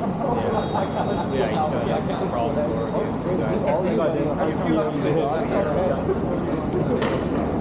Yeah, you should. That's a problem for you guys.